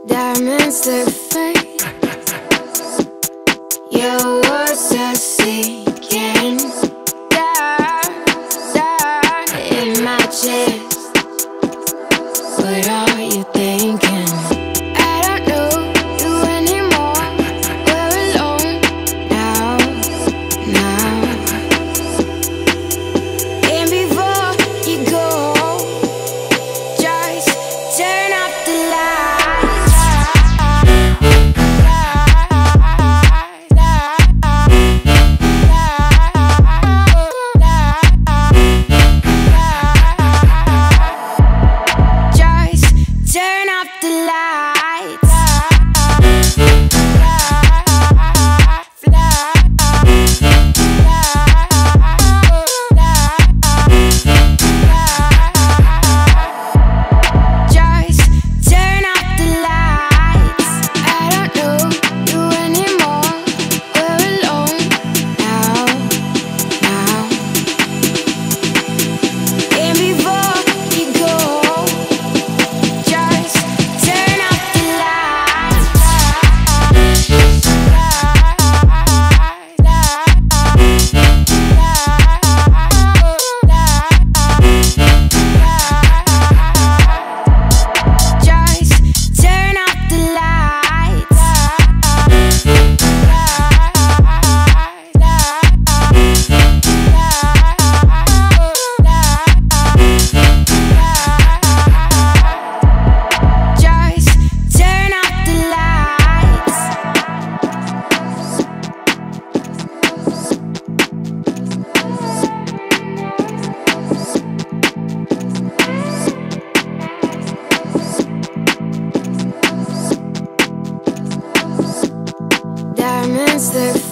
Diamonds that fade, your words are sinking down in my chest. What are you thinking? I don't know you anymore. We're alone now. And before you go, just turn off the lights. Turn off the lights. Just turn off the lights. I don't know you anymore. We're alone now. And before you go, turn off the lights. Diamonds that